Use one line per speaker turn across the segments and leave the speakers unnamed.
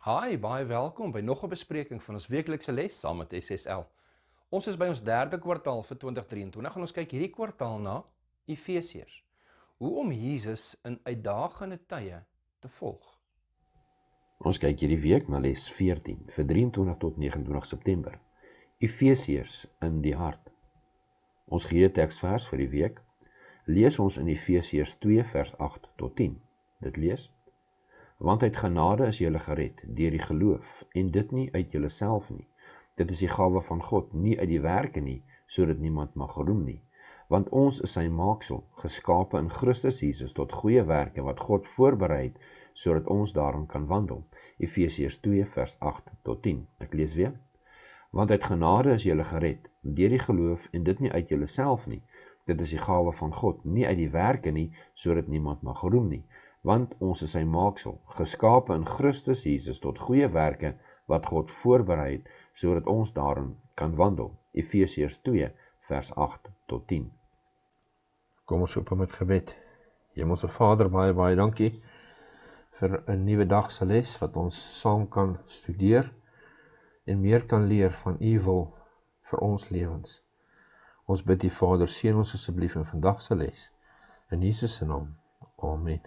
Hi, baie welkom by nog 'n bespreking van ons weeklikse les saam met SSL. Ons is by ons derde kwartaal vir 2023 en ons kyk hierdie kwartaal na Efesiërs. Hoe om Jesus in uitdagende tye te volg.
Ons kyk hierdie week na les 14 vir 23 tot 29 September. Efesiërs in die hart. Ons geheue-teksvers vir die week lees ons in Efesiërs 2 vers 8 tot 10. Dit lees: Want uit genade is julle gered deur die geloof, en dit nie uit julleself nie. Dit is die gawe van God, nie uit die werke nie, sodat niemand mag roem nie. Want ons is sy maaksel, geskape in Christus Jesus tot goeie werke wat God voorberei het, sodat ons daarin kan wandel. Efesiërs 2 vers 8 tot 10. Ek lees weer. Want uit genade is julle gered deur die geloof, en dit nie uit julleself nie. Dit is die gawe van God, nie uit die werke nie, sodat niemand mag roem nie. Want ons is sy maaksel, geskape in Christus Jesus tot goeie werke wat God voorberei het, sodat ons daarin kan wandel. Efesiërs 2 vers 8 tot 10.
Kom ons open met gebed. Hemelse Vader, baie dankie vir 'n nuwe dag se les wat ons saam kan studeer en meer kan leer van u wil vir ons lewens. Ons bid u Vader, seën ons asseblief in vandag se les. In Jesus se naam. Amen.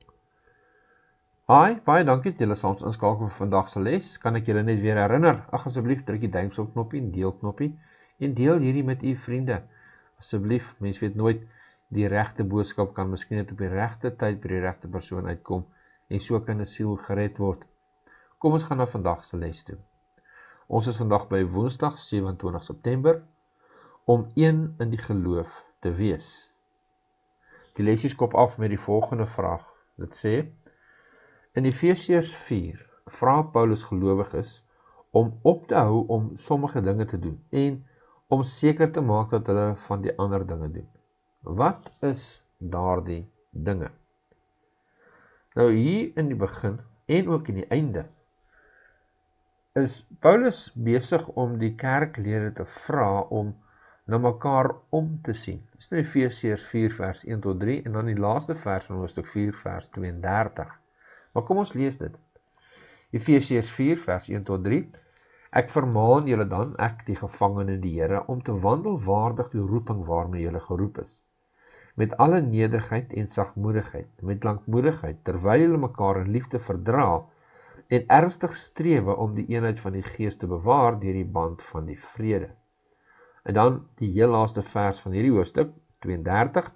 Hi, baie dankie dat julle saam ons inskakel vir vandag se les. Kan ek julle net weer herinner, asseblief druk die duimpie knoppie en deel knoppie en deel hierdie met u vriende. Asseblief, mens weet nooit, die regte boodskap kan miskien net op die regte tyd by die regte persoon uitkom en so kan 'n siel gered word. Kom ons gaan na vandag se les toe. Ons is vandag by Woensdag 27 September om een in die geloof te wees. Die lesie skop af met die volgende vraag. Dit sê: In Efesiërs 4 vra Paulus gelowiges om op te hou om sommige dinge te doen en om seker te maak dat hulle van die ander dinge doen. Wat is daardie dinge? Nou hier in die begin en ook in die einde is Paulus besig om die kerklede te vra om na mekaar om te sien. Dit is nou Efesiërs 4 vers 1 tot 3 en dan die laaste vers van hoofstuk 4 vers 32. Maar kom ons lees dit. Efesiërs 4 vers 1 tot 3. Ek vermaan julle dan, ek die gevangene in die Here, om te wandel waardig die roeping waarmee julle geroep is. Met alle nederigheid en sagmoedigheid, met lankmoedigheid, terwyl julle mekaar in liefde verdra en ernstig strewe om die eenheid van die Gees te bewaar deur die band van die vrede. En dan die heel laaste vers van hierdie hoofstuk, 32.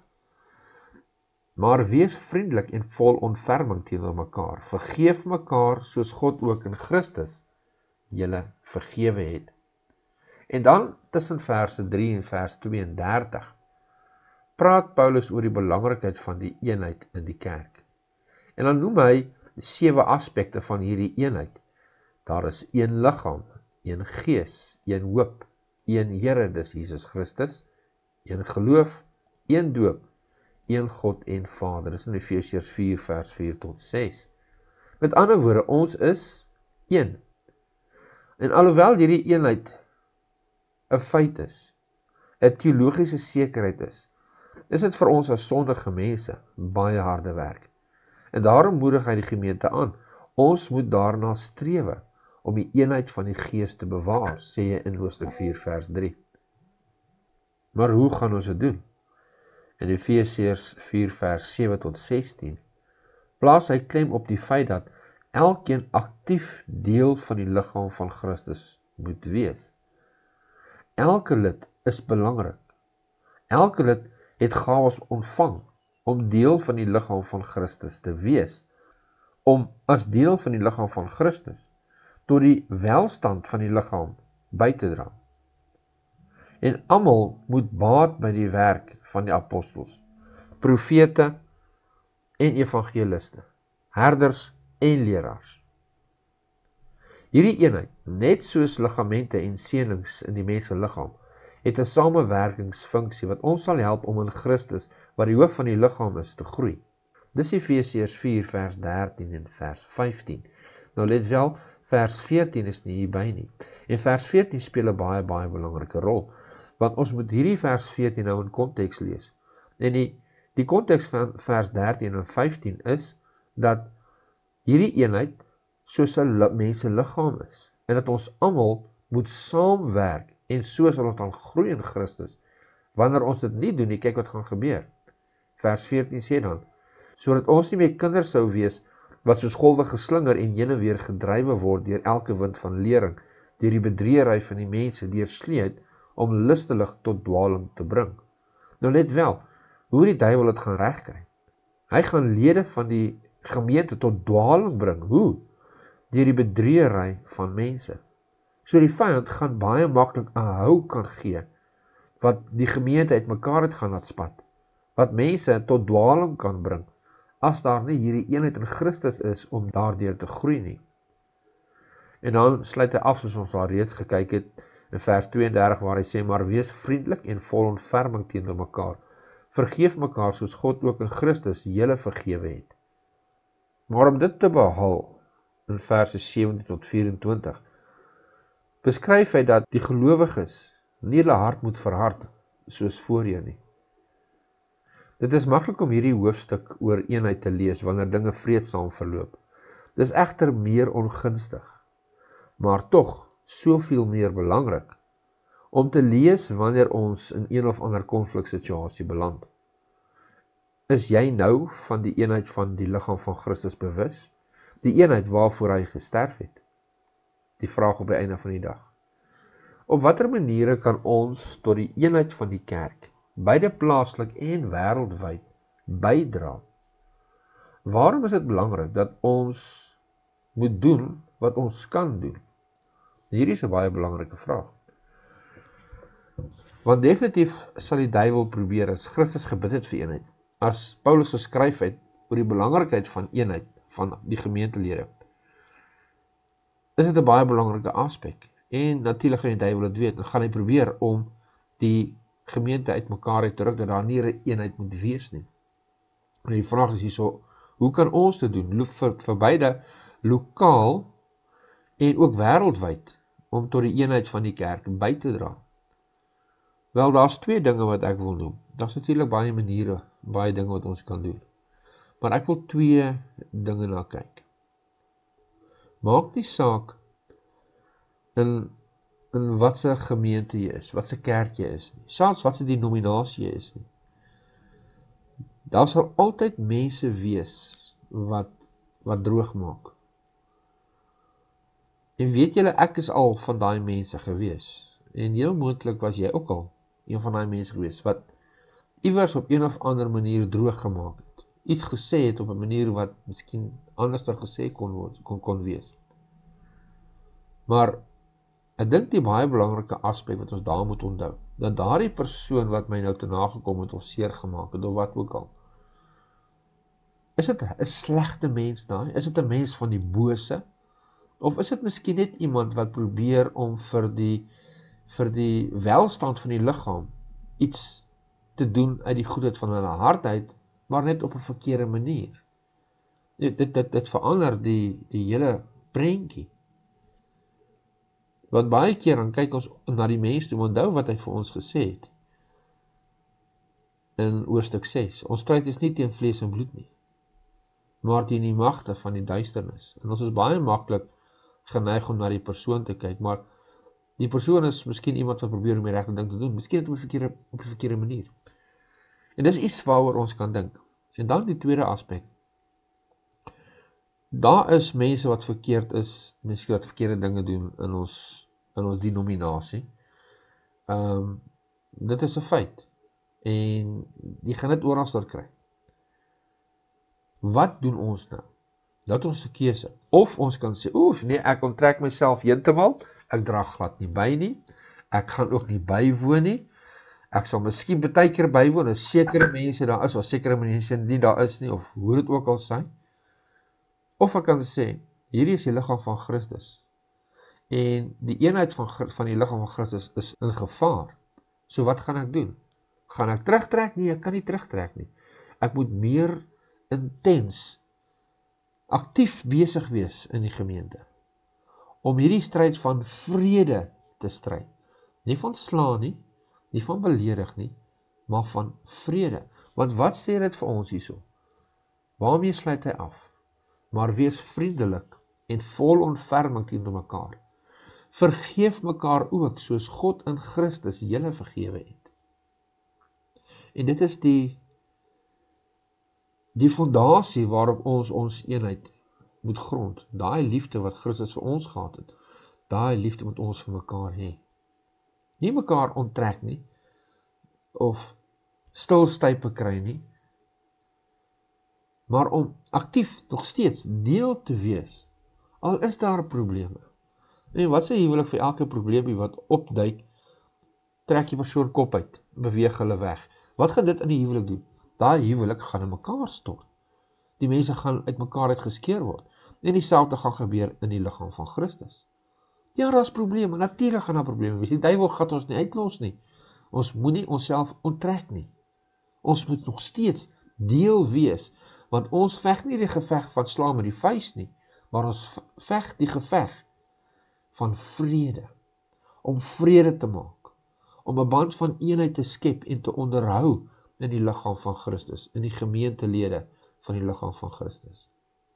Maar wees vriendelik en vol ontferming teenoor mekaar. Vergeef mekaar soos God ook in Christus julle vergewe het. En dan tussen verse 3 en vers 32 praat Paulus oor die belangrikheid van die eenheid in die kerk. En dan noem hy 7 aspekte van hierdie eenheid. Daar is een liggaam, een gees, een hoop, een Here, dis Jesus Christus, een geloof, een doop, een God en Vader. Dis in Efesiërs 4 vers 4 tot 6. Met ander woorde, ons is een. En alhoewel hierdie eenheid 'n feit is, 'n teologiese sekerheid is dit vir ons as sondige mense baie harde werk. En daarom moedig hy die gemeente aan. Ons moet daarna strewe om die eenheid van die Gees te bewaar, sê hy in hoofstuk 4 vers 3. Maar hoe gaan ons dit doen? In Efesiërs 4 vers 7 tot 16 plaas hy klem op die feit dat elkeen aktief deel van die liggaam van Christus moet wees. Elke lid is belangrik. Elke lid het gawes ontvang om deel van die liggaam van Christus te wees, om as deel van die liggaam van Christus tot die welstand van die liggaam by te dra. En almal moet baat by die werk van die apostels, profete en evangeliste, herders en leraars. Hierdie eenheid, net soos ligamente en senings in die mens se liggaam, het 'n samewerkingsfunksie wat ons sal help om in Christus, wat die hoof van die liggaam is, te groei. Dis Efesiërs 4 vers 13 en vers 15. Nou let wel, vers 14 is nie hierby nie. En vers 14 speel 'n baie belangrike rol, want ons moet hierdie vers 14 nou in konteks lees. En die konteks van vers 13 en 15 is dat hierdie eenheid soos 'n mens se liggaam is, en dat ons almal moet saamwerk, en so sal ons dan groei in Christus. Wanneer ons dit nie doen nie, kyk wat gaan gebeur. Vers 14 sê dan, sodat ons nie meer kinders sou wees, wat soos golwe geslinger en heen en weer gedrywe word deur elke wind van lering, deur die bedriegery van die mense deursleed om lustig tot dwaling te bring. Nou let wel, hoe die duiwel dit gaan regkry. Hy gaan lede van die gemeente tot dwaling bring. Hoe? Deur die bedriegery van mense. So die vyand gaan baie maklik 'n hou kan gee, wat die gemeente uitmekaar het gaan laat spat, wat mense tot dwaling kan bring, as daar nie hierdie eenheid in Christus is om daardeur te groei nie. En dan sluit hy af, soos ons al reeds gekyk het, in vers 32 waar hy sê, maar wees vriendelik en vol ontferming teenoor mekaar. Vergeef mekaar soos God ook in Christus julle vergewe het. Maar om dit te behaal, in verse 17 tot 24, beskryf hy dat die gelowiges nie hulle hart moet verhard, soos voorheen nie. Dit is maklik om hierdie hoofstuk oor eenheid te lees, wanneer dinge vreedsaam verloop. Dit is egter meer ongunstig, maar tog soveel meer belangrik, om te lees wanneer ons in een of ander konfliksituasie beland. Is jy nou van die eenheid van die liggaam van Christus bewus? Die eenheid waarvoor hy gesterf het? Die vraag op die einde van die dag. Op watter maniere kan ons tot die eenheid van die kerk, beide plaaslik en wêreldwyd, bydra? Waarom is dit belangrik dat ons moet doen wat ons kan doen? Hierdie is 'n baie belangrike vraag. Want definitief sal die duiwel probeer, as Christus gebid het vir eenheid, as Paulus geskryf het oor die belangrikheid van eenheid van die gemeentelede, is dit 'n baie belangrike aspek. En natuurlik gaan die duiwel dit weet, en gaan hy probeer om die gemeente uitmekaar uit te ruk, dat daar nie 'n eenheid moet wees nie. En die vraag is hierso, hoe kan ons dit doen, vir beide lokaal en ook wêreldwyd, om tot die eenheid van die kerk by te dra? Wel, daar's twee dinge wat ek wil noem. Daar's natuurlik baie maniere, baie dinge wat ons kan doen. Maar ek wil twee dinge na kyk. Maak nie saak in wat se gemeente jy is, wat se kerk jy is nie, selfs wat se denominasie jy is nie. Daar sal altyd mense wees wat droog maak. En weet julle, ek is al van daai mense gewees. En heel moontlik was jy ook al een van daai mense gewees, wat iewers op een of ander manier droog gemaak het. Iets gesê het op 'n manier wat miskien anderster gesê kon wees. Maar ek dink die baie belangrike aspek wat ons daar moet onthou, dat daardie persoon wat my nou te nagekom het of seer gemaak het, of wat ook al, is dit 'n slegte mens daai? Is dit 'n mens van die bose? Of is dit miskien net iemand wat probeer om vir die welstand van die liggaam iets te doen uit die goedheid van hulle hart uit, maar net op 'n verkeerde manier? Dit verander die hele prentjie. Want baie keer dan kyk ons na die mens toe, onthou wat hy vir ons gesê het. In hoofstuk 6, ons stryd is nie teen vlees en bloed nie, maar teen die magte van die duisternis. En ons is baie maklik geneig om na die persoon te kyk, maar die persoon is miskien iemand wat probeer om die regte ding te doen, miskien op 'n verkeerde manier. En dis iets waaroor ons kan dink. En dan die tweede aspek. Daar is mense wat verkeerd is, miskien wat verkeerde dinge doen in ons denominasie. Dit is 'n feit. En jy gaan dit oral kry. Wat doen ons nou? Dat ons 'n keuse. Of ons kan sê, nee, ek onttrek myself heeltemal, ek dra glad nie by nie, ek gaan ook nie bywoon nie, ek sal miskien baie keer bywoon, as sekere mense daar is, of sekere mense nie daar is nie, of hoe dit ook al sy. Of ek kan sê, hierdie is die liggaam van Christus, en die eenheid van die liggaam van Christus is in gevaar. So wat gaan ek doen? Gaan ek terugtrek? Nee, ek kan nie terugtrek nie. Ek moet meer intens aktief besig wees in die gemeente, om hierdie stryd van vrede te stryd. Nie van slaan nie, nie van beledig nie, maar van vrede. Want wat sê dit vir ons hierso? Waarmee sluit hy af? Maar wees vriendelik en vol ontferming teenoor mekaar. Vergeef mekaar ook, soos God in Christus julle vergewe het. En dit is die fondasie waarop ons eenheid moet grond. Daai liefde wat Christus vir ons gehad het, daai liefde moet ons vir mekaar hê. Nie mekaar onttrek nie, of stilstype kry nie, maar om aktief nog steeds deel te wees, al is daar probleme. En wat sê huwelik vir elke probleempie wat opduik, trek die persoon kop uit, beweeg hulle weg. Wat gaan dit in die huwelik doen? Daai huwelik gaan in mekaar stort. Die mense gaan uit mekaar uitgeskeur word. En dieselfde gaan gebeur in die liggaam van Christus. Ja, daar is probleme, natuurlik gaan daar probleme wees. Die duiwel gaan ons nie uitlos nie. Ons moet nie onsself onttrek nie. Ons moet nog steeds deel wees, want ons veg nie die geveg van slaan met die vuis nie, maar ons veg die geveg van vrede, om vrede te maak, om 'n band van eenheid te skep en te onderhou in die liggaam van Christus, in die gemeentelede van die liggaam van Christus.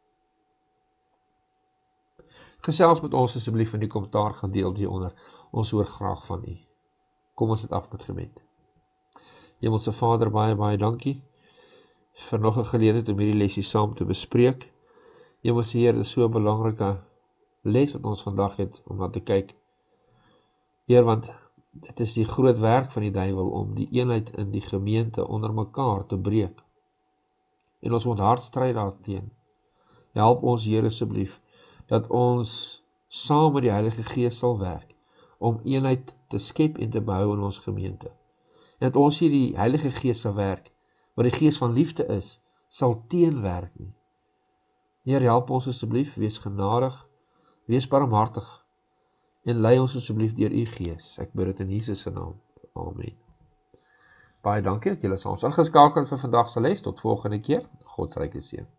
Gesels met ons asseblief in die kommentaar gedeelte hieronder. Ons hoor graag van u. Kom ons het af met gebed. Hemelse Vader, baie dankie vir nog 'n geleentheid om hierdie lesie saam te bespreek. Hemelse Heer, dit is so 'n belangrike les wat ons vandag het om na te kyk. Heer, want dit is die groot werk van die duiwel om die eenheid in die gemeente onder mekaar te breek. En ons moet hard stry daarteen. Help ons, Heer, asseblief, dat ons saam met die Heilige Gees sal werk om eenheid te skep en te behou in ons gemeente. En dat ons hier die Heilige Gees sal werk, wat die Gees van liefde is, sal teenwerk nie. Heer, help ons asseblief, wees genadig, wees barmhartig, en lei ons asseblief deur u Gees. Ek bid dit in Jesus se naam. Amen. Baie dankie dat julle saam ingeskakel het vir vandag se les. Tot volgende keer. God se ryke seën.